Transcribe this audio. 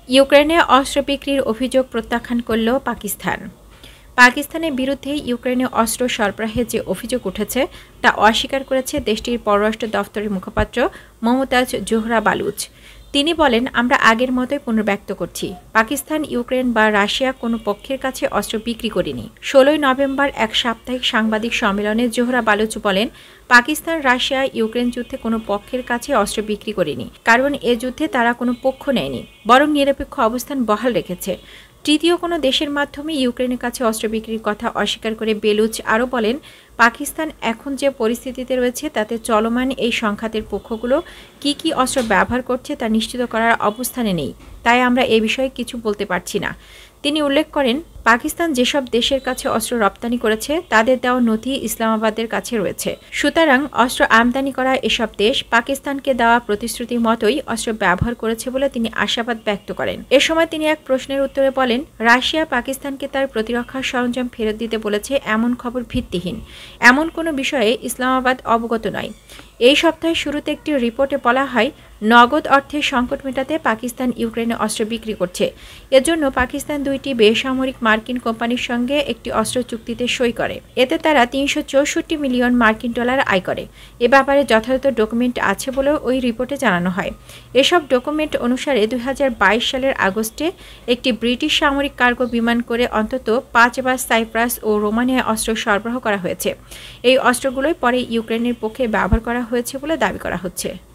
ইউক্রেনে অস্ত্র বিক্রির অভিযোগ প্রত্যাখ্যান করল পাকিস্তান। পাকিস্তানের বিরুদ্ধে ইউক্রেনে অস্ত্র সরবরাহের যে অভিযোগ উঠেছে তা অস্বীকার করেছে দেশটির পররাষ্ট্র দফতরের মুখপাত্র মমতাজ জোহরা বালুচ। তিনি বলেন, আমরা আগের মতোই পুনর্ব্যক্ত করছি, পাকিস্তান, ইউক্রেন বা রাশিয়া কোনো পক্ষের কাছে অস্ত্র বিক্রি করেনি। 16 নভেম্বর এক সাপ্তাহিক সাংবাদিক সম্মেলনে জোহরা বালুচ বলেন, পাকিস্তান, রাশিয়া ইউক্রেন যুদ্ধে কোনো পক্ষের কাছে অস্ত্র বিক্রি করেনি, কারণ এ যুদ্ধে তারা কোনো পক্ষ নেয়নি, বরং নিরপেক্ষ অবস্থান বহাল রেখেছে। তৃতীয় কোনো দেশের মাধ্যমে ইউক্রেনের কাছে অস্ত্র বিক্রির কথা অস্বীকার করে বেলুচ আরও বলেন, পাকিস্তান এখন যে পরিস্থিতিতে রয়েছে তাতে চলমান এই সংঘাতের পক্ষগুলো কি অস্ত্র ব্যবহার করছে তা নিশ্চিত করার অবস্থানে নেই, তাই আমরা এ বিষয়ে কিছু বলতে পারছি না। তিনি উল্লেখ করেন, পাকিস্তান যেসব দেশের কাছে অস্ত্র রপ্তানি করেছে তাদের দেওয়া নথি ইসলামাবাদের কাছে রয়েছে, সুতরাং অস্ত্র আমদানি করা এসব দেশ পাকিস্তানকে দেওয়া প্রতিশ্রুতির মতোই অস্ত্র ব্যবহার করেছে বলে তিনি আশাবাদ ব্যক্ত করেন। এ সময় তিনি এক প্রশ্নের উত্তরে বলেন, রাশিয়া পাকিস্তানকে তার প্রতিরক্ষার সরঞ্জাম ফেরত দিতে বলেছে এমন খবর ভিত্তিহীন, এমন কোনো বিষয়ে ইসলামাবাদ অবগত নয়। এই সপ্তাহের শুরুতে একটি রিপোর্টে বলা হয়, নগদ অর্থের সংকট মেটাতে পাকিস্তান ইউক্রেনে অস্ত্র বিক্রি করছে। এজন্য পাকিস্তান 2টি বেসামরিক মার্কিন কোম্পানির সঙ্গে একটি অস্ত্র চুক্তিতে সই করে, এতে তারা 364 মিলিয়ন মার্কিন ডলার আয় করে। এ ব্যাপারে যথাযথ ডকুমেন্ট আছে বলেও ওই রিপোর্টে জানানো হয়। এসব ডকুমেন্ট অনুসারে 2022 সালের আগস্টে একটি ব্রিটিশ সামরিক কার্গো বিমান করে অন্তত 5 বার সাইপ্রাস ও রোমানিয়ায় অস্ত্র সরবরাহ করা হয়েছে। এই অস্ত্রগুলোই পরে ইউক্রেনের পক্ষে ব্যবহার করা হয়েছে বলে দাবি করা হচ্ছে।